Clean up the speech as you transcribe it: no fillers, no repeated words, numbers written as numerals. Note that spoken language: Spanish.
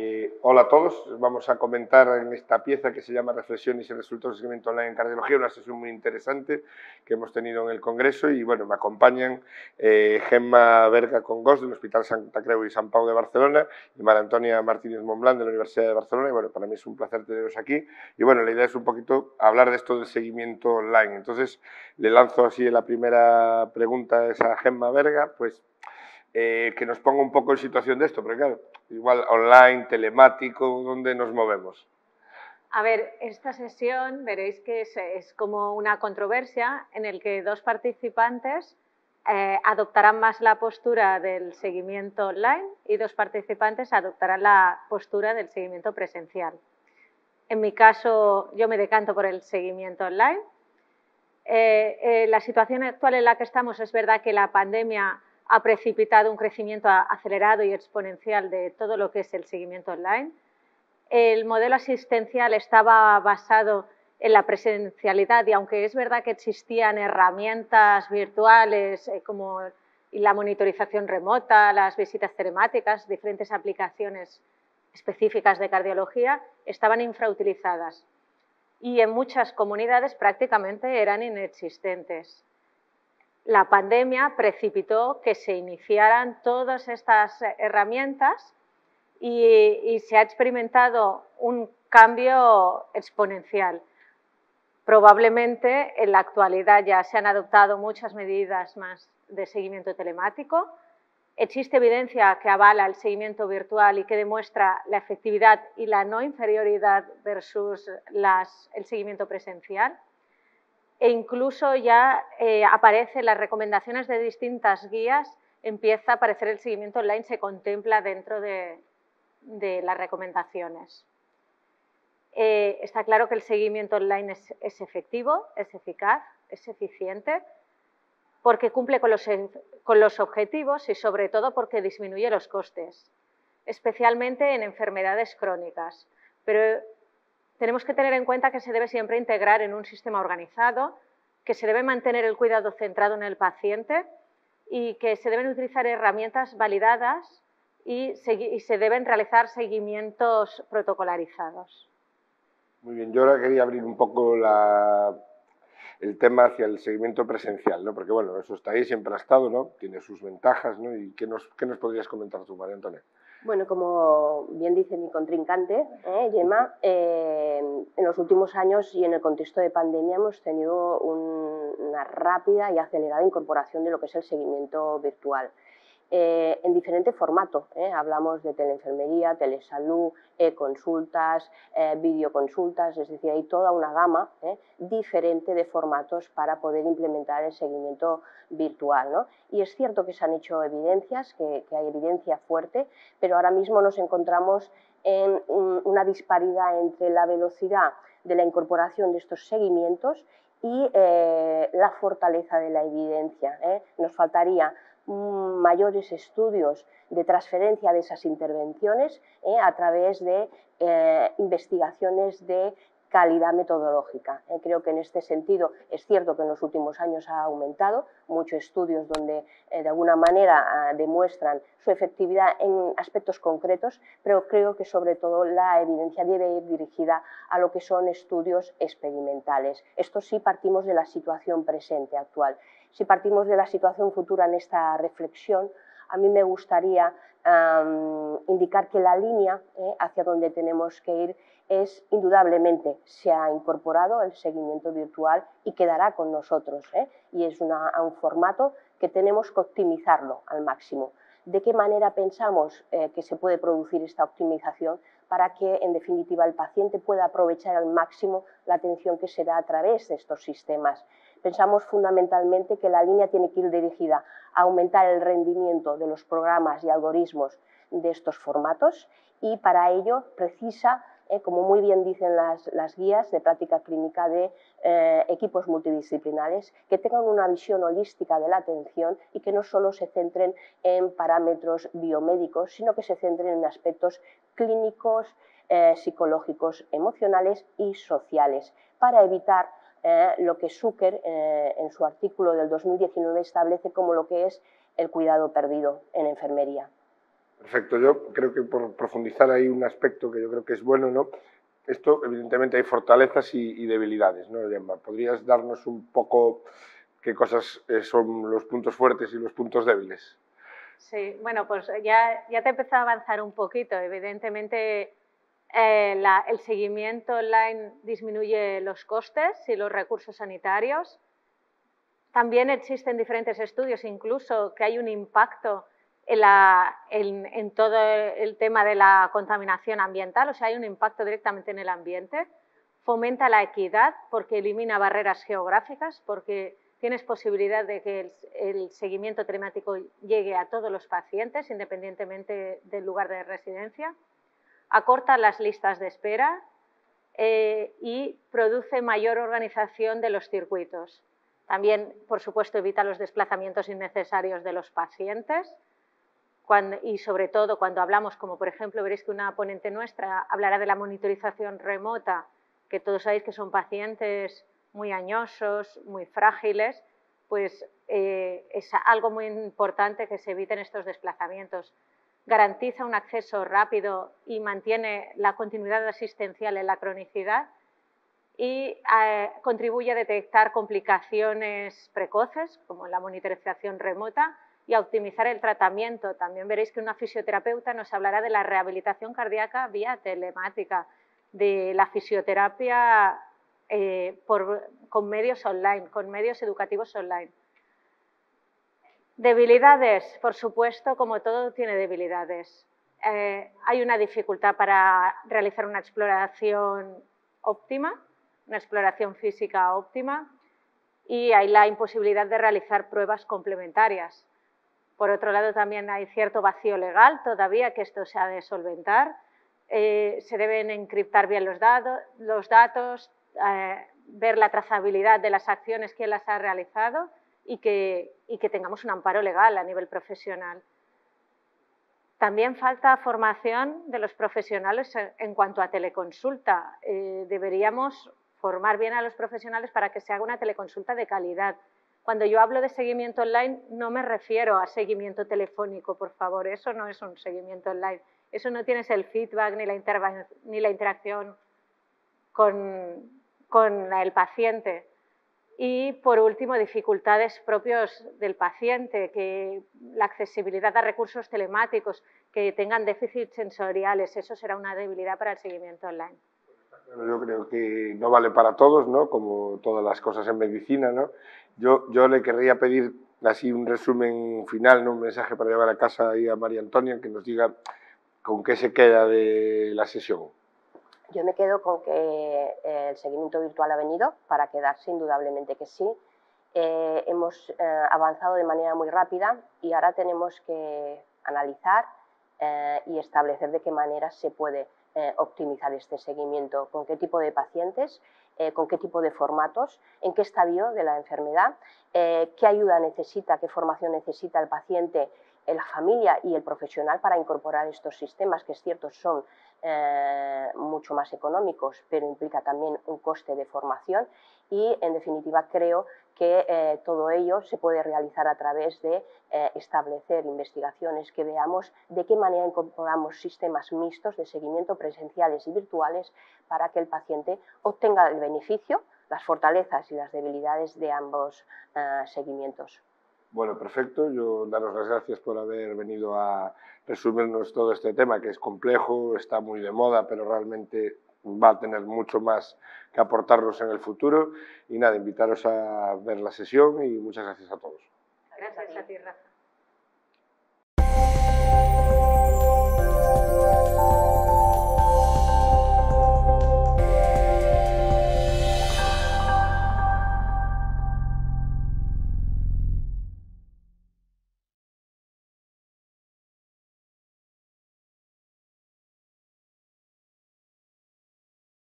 Hola a todos, vamos a comentar en esta pieza que se llama Reflexiones y resultados de seguimiento online en cardiología, una sesión muy interesante que hemos tenido en el Congreso y bueno, me acompañan Gemma Berga Congós del Hospital Santa Creu y Sant Pau de Barcelona y María Antonia Martínez Monblán de la Universidad de Barcelona y bueno, para mí es un placer teneros aquí y bueno, la idea es un poquito hablar de esto del seguimiento online. Entonces, le lanzo así la primera pregunta a Gemma Berga, pues que nos ponga un poco en situación de esto, porque claro, igual online, telemático, ¿dónde nos movemos? A ver, esta sesión veréis que es como una controversia en el que dos participantes adoptarán más la postura del seguimiento online y dos participantes adoptarán la postura del seguimiento presencial. En mi caso, yo me decanto por el seguimiento online. La situación actual en la que estamos es verdad que la pandemia ha precipitado un crecimiento acelerado y exponencial de todo lo que es el seguimiento online. El modelo asistencial estaba basado en la presencialidad y aunque es verdad que existían herramientas virtuales como la monitorización remota, las visitas telemáticas, diferentes aplicaciones específicas de cardiología, estaban infrautilizadas y en muchas comunidades prácticamente eran inexistentes. La pandemia precipitó que se iniciaran todas estas herramientas y se ha experimentado un cambio exponencial. Probablemente en la actualidad ya se han adoptado muchas medidas más de seguimiento telemático. Existe evidencia que avala el seguimiento virtual y que demuestra la efectividad y la no inferioridad versus el seguimiento presencial. E incluso ya aparecen las recomendaciones de distintas guías, empieza a aparecer el seguimiento online, se contempla dentro de las recomendaciones. Está claro que el seguimiento online es efectivo, es eficaz, es eficiente, porque cumple con los objetivos y sobre todo porque disminuye los costes, especialmente en enfermedades crónicas. Pero tenemos que tener en cuenta que se debe siempre integrar en un sistema organizado, que se debe mantener el cuidado centrado en el paciente y que se deben utilizar herramientas validadas y se deben realizar seguimientos protocolarizados. Muy bien, yo ahora quería abrir un poco el tema hacia el seguimiento presencial, ¿no? Porque bueno, eso está ahí, siempre ha estado, ¿no? Tiene sus ventajas, ¿no? ¿Y qué nos podrías comentar tú, María Antonia? Bueno, como bien dice mi contrincante, Gemma, en los últimos años y en el contexto de pandemia hemos tenido una rápida y acelerada incorporación de lo que es el seguimiento virtual. En diferente formato, hablamos de teleenfermería, telesalud, consultas, videoconsultas, es decir, hay toda una gama diferente de formatos para poder implementar el seguimiento virtual, ¿no? Y es cierto que se han hecho evidencias, que hay evidencia fuerte, pero ahora mismo nos encontramos en una disparidad entre la velocidad de la incorporación de estos seguimientos y la fortaleza de la evidencia. Nos faltaría mayores estudios de transferencia de esas intervenciones a través de investigaciones de calidad metodológica. Creo que en este sentido es cierto que en los últimos años ha aumentado, muchos estudios donde de alguna manera demuestran su efectividad en aspectos concretos, pero creo que sobre todo la evidencia debe ir dirigida a lo que son estudios experimentales. Esto sí partimos de la situación presente actual. Si partimos de la situación futura en esta reflexión, a mí me gustaría indicar que la línea hacia donde tenemos que ir es, indudablemente, se ha incorporado el seguimiento virtual y quedará con nosotros, y es un formato que tenemos que optimizarlo al máximo. ¿De qué manera pensamos que se puede producir esta optimización para que, en definitiva, el paciente pueda aprovechar al máximo la atención que se da a través de estos sistemas? Pensamos fundamentalmente que la línea tiene que ir dirigida a aumentar el rendimiento de los programas y algoritmos de estos formatos y para ello precisa, como muy bien dicen las guías de práctica clínica, de equipos multidisciplinares que tengan una visión holística de la atención y que no solo se centren en parámetros biomédicos, sino que se centren en aspectos clínicos, psicológicos, emocionales y sociales, para evitar lo que Zucker en su artículo del 2019 establece como lo que es el cuidado perdido en enfermería. Perfecto, yo creo que por profundizar ahí un aspecto que yo creo que es bueno, ¿no? Esto, evidentemente, hay fortalezas y debilidades, ¿no, Gemma? ¿Podrías darnos un poco qué cosas son los puntos fuertes y los puntos débiles? Sí, bueno, pues ya te he empezado a avanzar un poquito. Evidentemente, el seguimiento online disminuye los costes y los recursos sanitarios. También existen diferentes estudios, incluso que hay un impacto en todo el tema de la contaminación ambiental, o sea, hay un impacto directamente en el ambiente. Fomenta la equidad porque elimina barreras geográficas, porque tienes posibilidad de que el seguimiento telemático llegue a todos los pacientes, independientemente del lugar de residencia. Acorta las listas de espera y produce mayor organización de los circuitos. También, por supuesto, evita los desplazamientos innecesarios de los pacientes y, sobre todo, cuando hablamos, como por ejemplo, veréis que una ponente nuestra hablará de la monitorización remota, que todos sabéis que son pacientes muy añosos, muy frágiles, pues es algo muy importante que se eviten estos desplazamientos. Garantiza un acceso rápido y mantiene la continuidad asistencial en la cronicidad y contribuye a detectar complicaciones precoces, como la monitorización remota, y a optimizar el tratamiento. También veréis que una fisioterapeuta nos hablará de la rehabilitación cardíaca vía telemática, de la fisioterapia con medios online, con medios educativos online. Debilidades, por supuesto, como todo tiene debilidades. Hay una dificultad para realizar una exploración óptima, una exploración física óptima, y hay la imposibilidad de realizar pruebas complementarias. Por otro lado, también hay cierto vacío legal todavía, que esto se ha de solventar. Se deben encriptar bien los datos, ver la trazabilidad de las acciones, quién las ha realizado y que tengamos un amparo legal a nivel profesional. También falta formación de los profesionales en cuanto a teleconsulta. Deberíamos formar bien a los profesionales para que se haga una teleconsulta de calidad. Cuando yo hablo de seguimiento online, no me refiero a seguimiento telefónico, por favor, eso no es un seguimiento online. Eso no tienes el feedback ni la interacción con el paciente. Y, por último, dificultades propios del paciente, que la accesibilidad a recursos telemáticos, que tengan déficits sensoriales, eso será una debilidad para el seguimiento online. Yo creo que no vale para todos, ¿no? Como todas las cosas en medicina, ¿no? Yo le querría pedir así un resumen final, ¿no? Un mensaje para llevar a casa ahí a María Antonia, que nos diga con qué se queda de la sesión. Yo me quedo con que el seguimiento virtual ha venido para quedarse, indudablemente que sí. Hemos avanzado de manera muy rápida y ahora tenemos que analizar y establecer de qué manera se puede optimizar este seguimiento, con qué tipo de pacientes, con qué tipo de formatos, en qué estadio de la enfermedad, qué ayuda necesita, qué formación necesita el paciente, la familia y el profesional para incorporar estos sistemas, que es cierto son mucho más económicos, pero implica también un coste de formación y, en definitiva, creo que todo ello se puede realizar a través de establecer investigaciones que veamos de qué manera incorporamos sistemas mixtos de seguimiento presenciales y virtuales para que el paciente obtenga el beneficio, las fortalezas y las debilidades de ambos seguimientos. Bueno, perfecto. Yo daros las gracias por haber venido a resumirnos todo este tema, que es complejo, está muy de moda, pero realmente va a tener mucho más que aportarnos en el futuro. Y nada, invitaros a ver la sesión y muchas gracias a todos. Gracias a ti, Rafa.